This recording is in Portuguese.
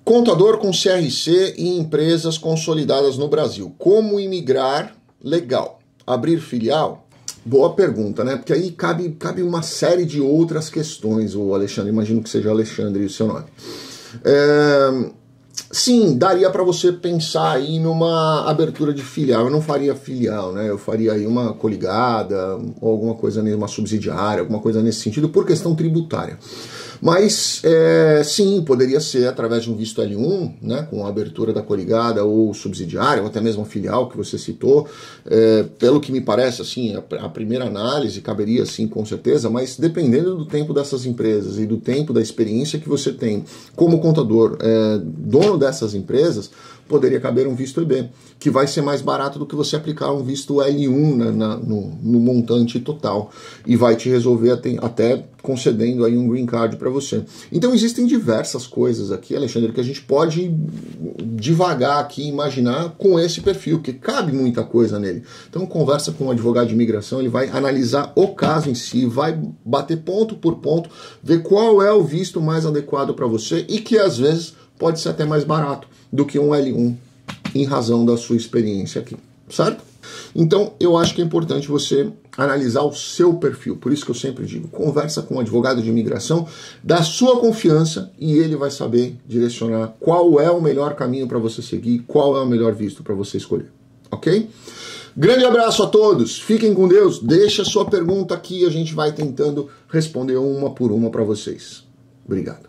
Contador com CRC em empresas consolidadas no Brasil. Como imigrar legal? Abrir filial? Boa pergunta, né? Porque aí cabe uma série de outras questões, o Alexandre. Imagino que seja Alexandre o seu nome. Sim, daria para você pensar aí numa abertura de filial. Eu não faria filial, né? Eu faria aí uma coligada ou alguma coisa, uma subsidiária, alguma coisa nesse sentido, por questão tributária. Mas, sim, poderia ser através de um visto L1, né, com a abertura da coligada ou subsidiária, ou até mesmo a filial que você citou. Pelo que me parece, assim, a primeira análise caberia, sim, com certeza, mas dependendo do tempo dessas empresas e do tempo da experiência que você tem como contador, dono dessas empresas, poderia caber um visto EB, que vai ser mais barato do que você aplicar um visto L1 no montante total, e vai te resolver até concedendo aí um green card para você. Então existem diversas coisas aqui, Alexandre, que a gente pode devagar aqui imaginar com esse perfil, que cabe muita coisa nele. Então conversa com um advogado de imigração, ele vai analisar o caso em si, vai bater ponto por ponto, ver qual é o visto mais adequado para você e que às vezes pode ser até mais barato do que um L1 em razão da sua experiência aqui, certo? Então, eu acho que é importante você analisar o seu perfil. Por isso que eu sempre digo, conversa com um advogado de imigração da sua confiança e ele vai saber direcionar qual é o melhor caminho para você seguir, qual é o melhor visto para você escolher, ok? Grande abraço a todos, fiquem com Deus, deixa sua pergunta aqui, a gente vai tentando responder uma por uma para vocês. Obrigado.